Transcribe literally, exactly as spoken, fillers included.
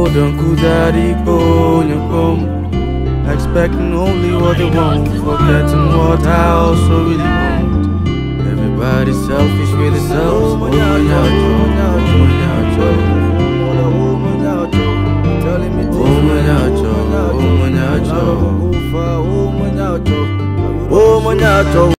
don't go daddy go expecting only what they want, forgetting what I also really want. Everybody's selfish with themselves. Oh my God, oh my God, oh my God, oh my God, telling me oh my God, oh my God, oh my God, oh my God.